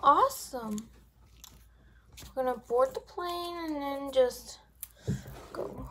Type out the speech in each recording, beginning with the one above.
awesome. We're gonna board the plane and then just go.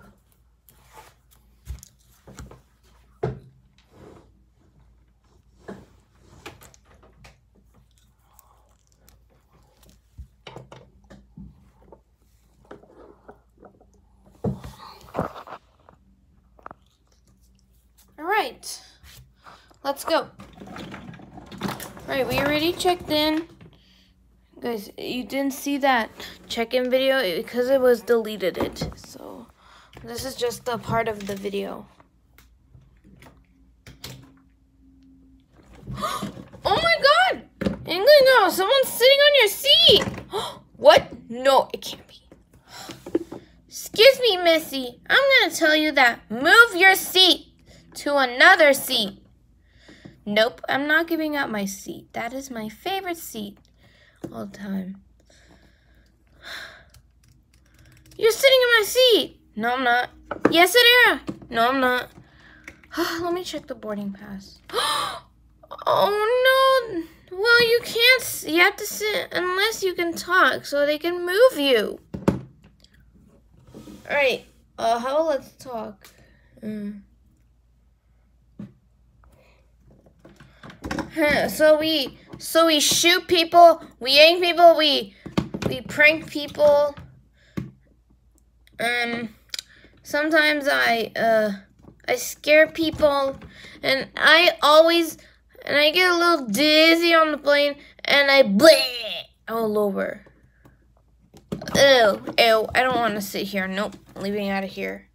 Alright, let's go. Alright, we already checked in. Guys, you didn't see that check-in video because it was deleted it. So, this is just a part of the video. Oh my god! England, no, someone's sitting on your seat! What? No, it can't be. Excuse me, Missy. I'm gonna tell you that. Move your seat to another seat. Nope, I'm not giving up my seat. That is my favorite seat all the time. You're sitting in my seat. No, I'm not. Yes, it is. No, I'm not. Let me check the boarding pass. Oh, no. Well, you can't. You have to sit unless you can talk so they can move you. All right. How about let's talk? So we shoot people, we yank people, we prank people. Sometimes I scare people, and I get a little dizzy on the plane, and I bleh all over. Ew, I don't want to sit here. Nope, I'm leaving out of here.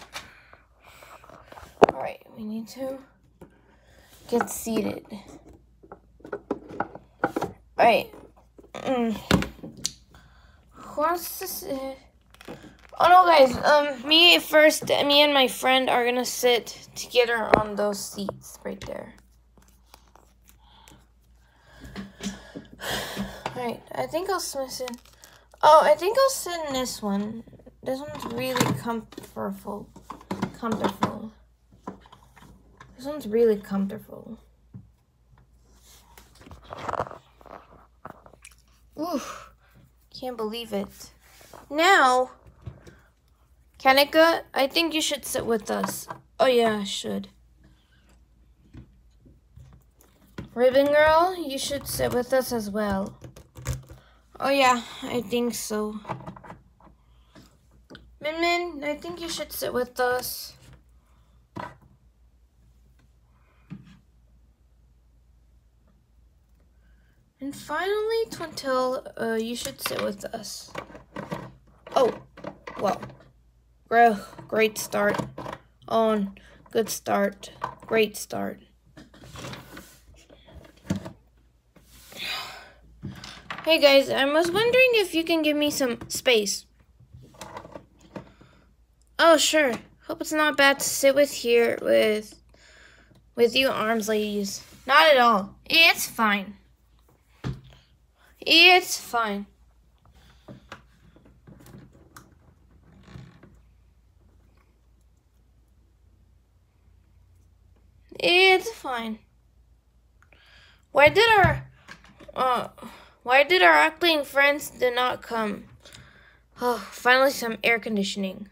All right, we need to get seated. All right. Who wants to sit? Oh no, guys. Me and my friend are gonna sit together on those seats right there. All right. I think I'll sit. Oh, I think I'll sit in this one. This one's really comfortable. This one's really comfortable. Oof, can't believe it. Now, Kanika, I think you should sit with us. Oh yeah, I should. Ribbon Girl, you should sit with us as well. Oh yeah, I think so. Min Min, I think you should sit with us. And finally, Twintel, you should sit with us. Oh, well, great start. Good start. Great start. Hey guys, I was wondering if you can give me some space. Oh, sure. Hope it's not bad to sit with you arms ladies. Not at all. It's fine. It's fine. It's fine. Why did our acting friends did not come? Oh, finally some air conditioning.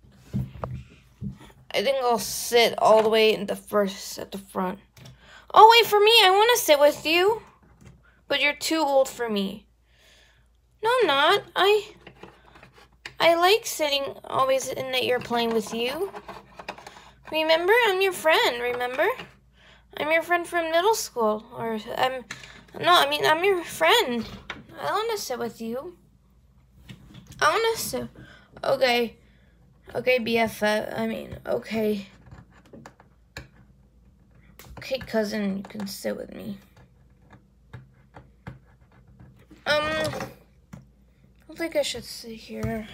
I think I'll sit all the way at the front. Oh, wait for me. I want to sit with you. But you're too old for me. No, I'm not. I like sitting always in the airplane with you. Remember, I'm your friend, remember? I'm your friend from middle school. I'm your friend. I want to sit with you. I want to sit. Okay. Okay, BFF. Okay. Okay, cousin, you can sit with me. I don't think I should sit here.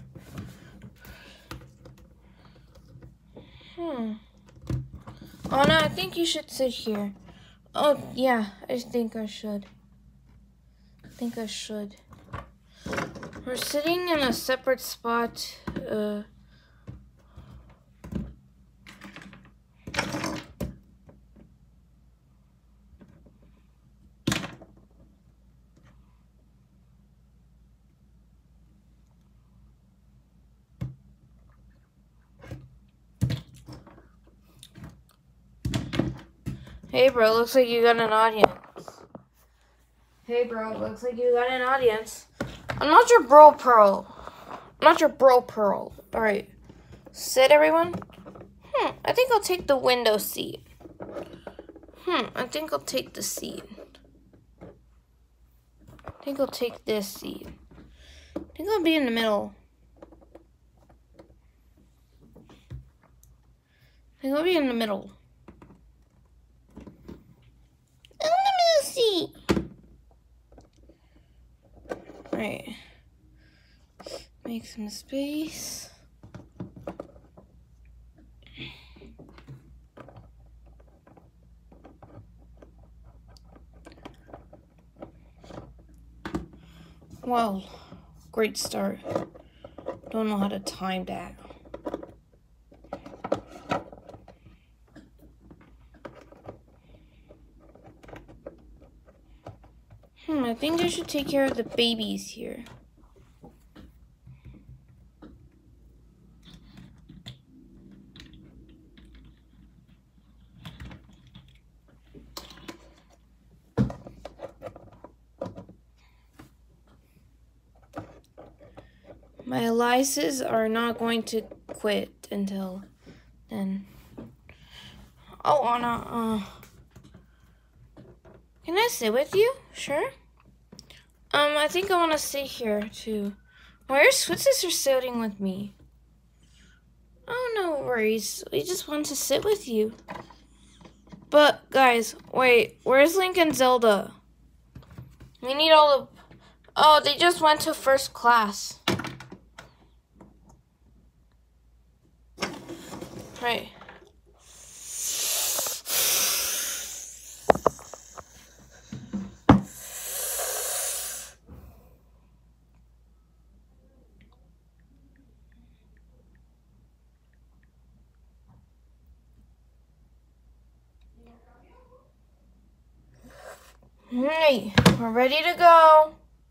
Oh no, I think you should sit here. Oh yeah, I think I should. We're sitting in a separate spot. Hey, bro, looks like you got an audience. Hey, bro, looks like you got an audience. I'm not your bro pearl. I'm not your bro pearl. All right. Sit, everyone. I think I'll take the window seat. I think I'll take the seat. I think I'll take this seat. I think I'll be in the middle. I think I'll be in the middle. In the middle seat. Right. Make some space. Wow, great start. Don't know how to time that. I think I should take care of the babies here. My Elises are not going to quit until then. Oh, Anna, can I sit with you? Sure. I think I want to sit here too. Why are Switzers sitting with me? Oh, no worries. We just want to sit with you. But guys, wait, where's Link and Zelda? We need all the... Oh, they just went to first class. Right. Hey, we're ready to go.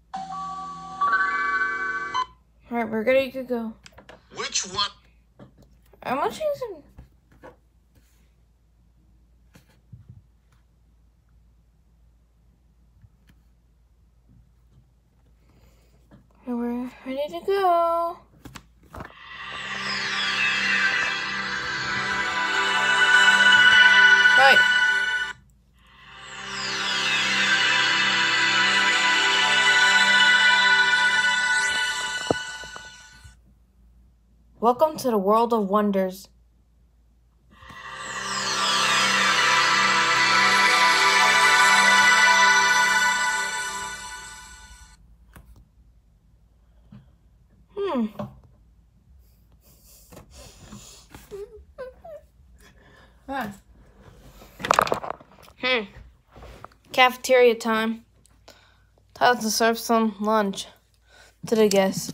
Alright, we're ready to go. Which one? I'm watching some... We're ready to go. Right. Welcome to the world of wonders. Cafeteria time. Time to serve some lunch to the guests.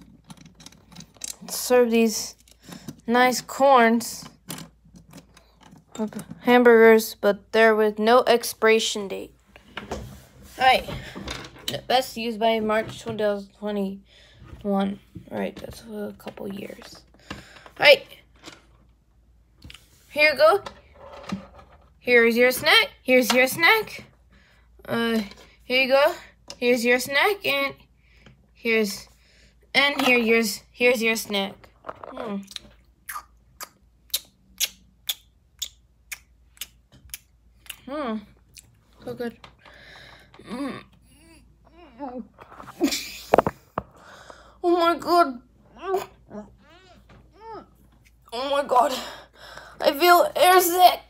Serve these nice corns, hamburgers, but they're with no expiration date. Alright, best used by March 2021. Alright, that's a couple years. Alright, here you go. Here's your snack. Here's your snack. Here you go. Here's your snack, and here's your snack. So good. Oh my god. Oh my god. I feel airsick.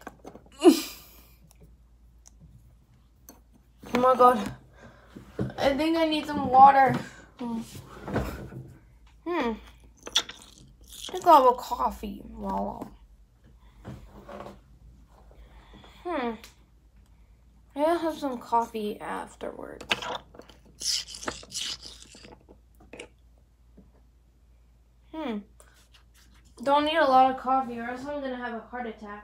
Oh my god. I think I need some water. I think I'll have a coffee. Wow. I'll have some coffee afterwards. Don't need a lot of coffee or else I'm gonna have a heart attack.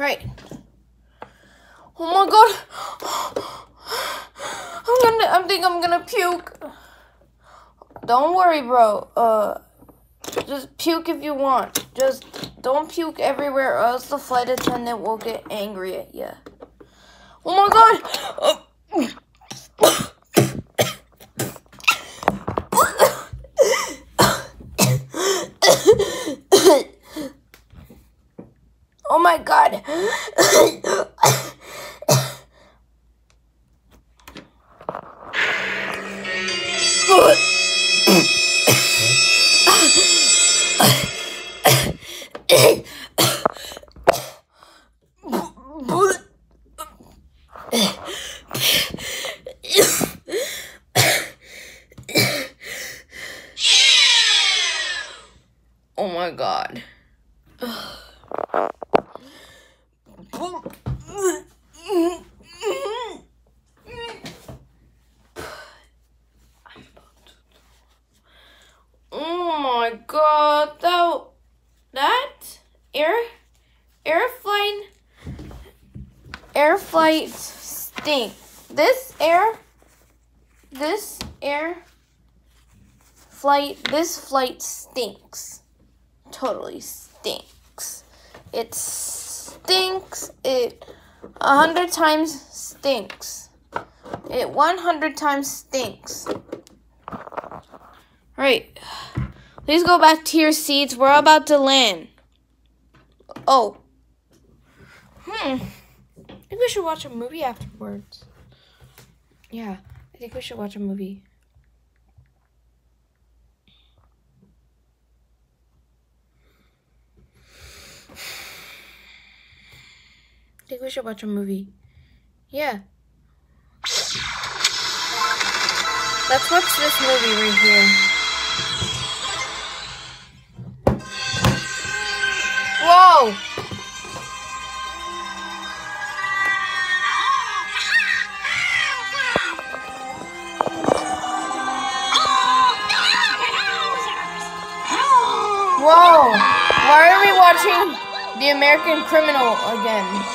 Right. Oh my god. I think I'm gonna puke. Don't worry, bro. Just puke if you want. Just don't puke everywhere or else the flight attendant will get angry at you. Oh my god. Oh my god. Oh my god. Oh my god, that air flight stink. This flight stinks. Totally stinks. It stinks. It 100 times stinks. It 100 times stinks. Right. Please go back to your seats. We're about to land. Oh. I think we should watch a movie afterwards. Yeah, I think we should watch a movie. I think we should watch a movie. Yeah. Let's watch this movie right here. Whoa! Whoa! Why are we watching The American Criminal again?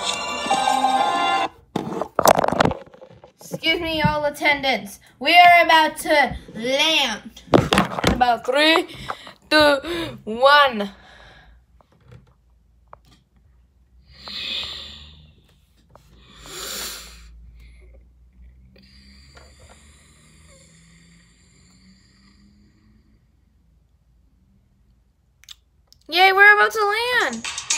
Excuse me, all attendants. We are about to land. In about 3, 2, 1. Yay, we're about to land.